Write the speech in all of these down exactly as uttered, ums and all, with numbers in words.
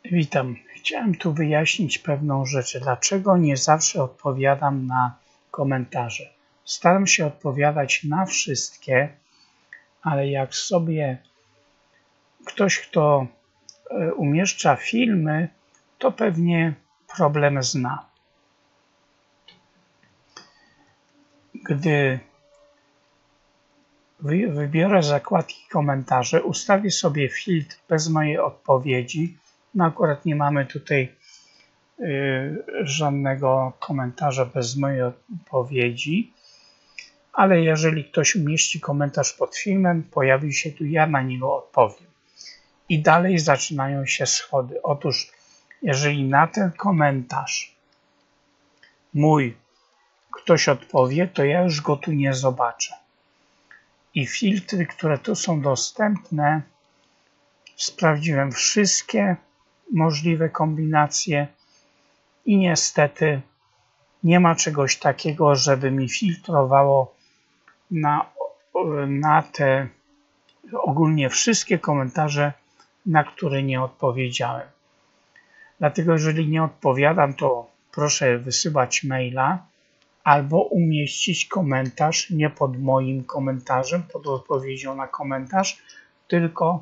Witam. Chciałem tu wyjaśnić pewną rzecz. Dlaczego nie zawsze odpowiadam na komentarze? Staram się odpowiadać na wszystkie, ale jak sobie ktoś, kto umieszcza filmy, to pewnie problem zna. Gdy wybiorę zakładki komentarze, ustawię sobie filtr bez mojej odpowiedzi. No akurat nie mamy tutaj y, żadnego komentarza bez mojej odpowiedzi, ale jeżeli ktoś umieści komentarz pod filmem, pojawi się tu, ja na niego odpowiem. I dalej zaczynają się schody. Otóż jeżeli na ten komentarz mój ktoś odpowie, to ja już go tu nie zobaczę. I filtry, które tu są dostępne, sprawdziłem wszystkie możliwe kombinacje i niestety nie ma czegoś takiego, żeby mi filtrowało na, na te ogólnie wszystkie komentarze, na które nie odpowiedziałem. Dlatego jeżeli nie odpowiadam, to proszę wysyłać maila albo umieścić komentarz nie pod moim komentarzem, pod odpowiedzią na komentarz, tylko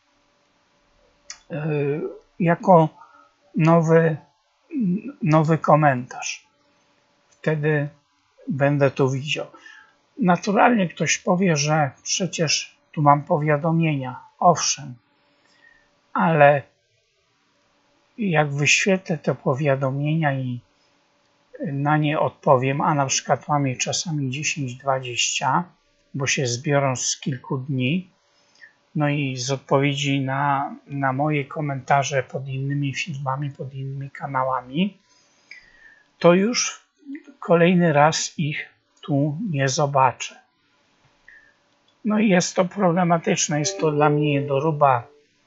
yy, jako nowy, nowy komentarz. Wtedy będę to widział. Naturalnie ktoś powie, że przecież tu mam powiadomienia. Owszem, ale jak wyświetlę te powiadomienia i na nie odpowiem, a na przykład mam je czasami dziesięć dwadzieścia, bo się zbiorą z kilku dni, no i z odpowiedzi na, na moje komentarze pod innymi filmami, pod innymi kanałami, to już kolejny raz ich tu nie zobaczę. No i jest to problematyczne, jest to dla mnie niedoróba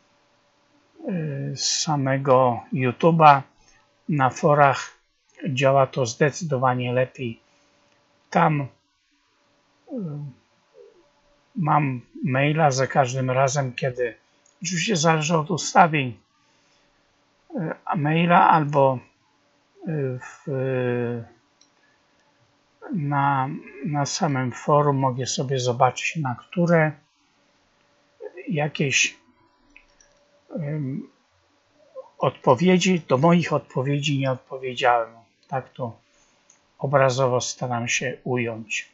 z samego YouTube'a. Na forach działa to zdecydowanie lepiej. Tam mam maila za każdym razem, kiedy, oczywiście zależy od ustawień, maila albo w, na, na samym forum mogę sobie zobaczyć, na które jakieś um, odpowiedzi, do moich odpowiedzi nie odpowiedziałem. Tak to obrazowo staram się ująć.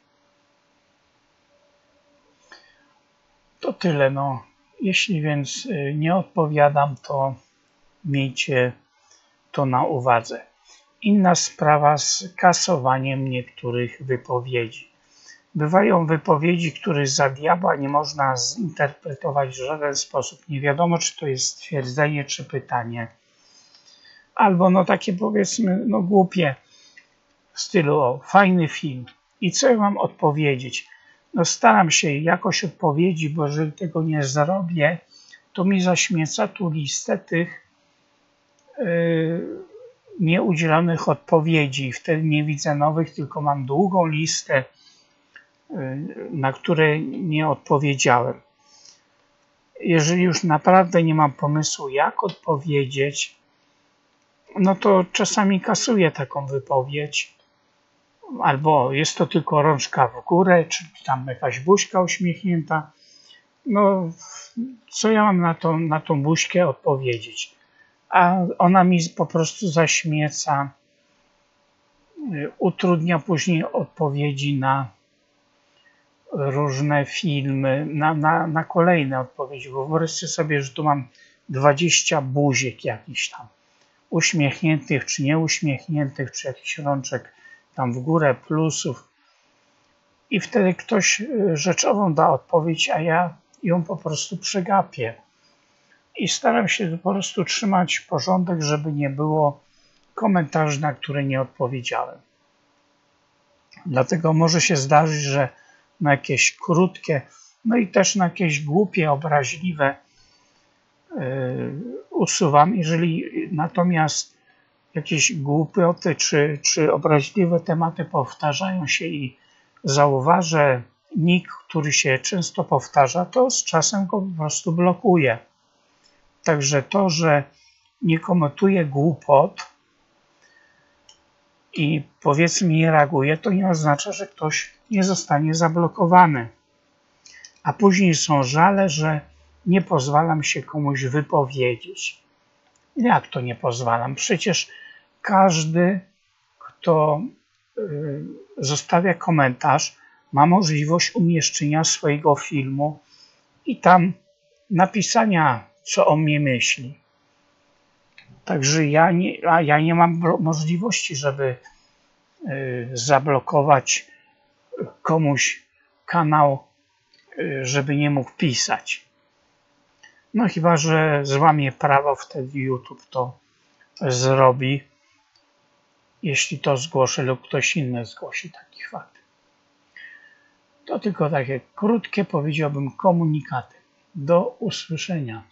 To tyle. No. Jeśli więc nie odpowiadam, to miejcie to na uwadze. Inna sprawa z kasowaniem niektórych wypowiedzi. Bywają wypowiedzi, których za diabła nie można zinterpretować w żaden sposób. Nie wiadomo, czy to jest stwierdzenie, czy pytanie. Albo no takie powiedzmy no głupie w stylu o, fajny film. I co ja mam odpowiedzieć? No staram się jakoś odpowiedzi, bo jeżeli tego nie zrobię, to mi zaśmieca tu listę tych yy, nieudzielonych odpowiedzi. Wtedy nie widzę nowych, tylko mam długą listę, yy, na które nie odpowiedziałem. Jeżeli już naprawdę nie mam pomysłu, jak odpowiedzieć, no to czasami kasuję taką wypowiedź. Albo jest to tylko rączka w górę, czy tam jakaś buźka uśmiechnięta. No, co ja mam na tą, na tą buźkę odpowiedzieć? A ona mi po prostu zaśmieca, utrudnia później odpowiedzi na różne filmy, na, na, na kolejne odpowiedzi. Bo wyobraźcie sobie, że tu mam dwadzieścia buziek jakichś tam, uśmiechniętych czy nieuśmiechniętych, czy jakichś rączek tam w górę, plusów. I wtedy ktoś rzeczową da odpowiedź, a ja ją po prostu przegapię. I staram się po prostu trzymać porządek, żeby nie było komentarzy, na które nie odpowiedziałem. Dlatego może się zdarzyć, że na jakieś krótkie, no i też na jakieś głupie, obraźliwe yy, usuwam. Jeżeli natomiast jakieś głupoty czy, czy obraźliwe tematy powtarzają się i zauważę nick, który się często powtarza, to z czasem go po prostu blokuję. Także to, że nie komentuje głupot i powiedzmy nie reaguje, to nie oznacza, że ktoś nie zostanie zablokowany. A później są żale, że nie pozwalam się komuś wypowiedzieć. Jak to nie pozwalam? Przecież każdy, kto y, zostawia komentarz, ma możliwość umieszczenia swojego filmu i tam napisania, co o mnie myśli. Także ja nie, a ja nie mam możliwości, żeby y, zablokować komuś kanał, y, żeby nie mógł pisać. No chyba że złamie prawo, wtedy YouTube to zrobi, jeśli to zgłoszę lub ktoś inny zgłosi taki fakt. To tylko takie krótkie, powiedziałbym, komunikaty. Do usłyszenia.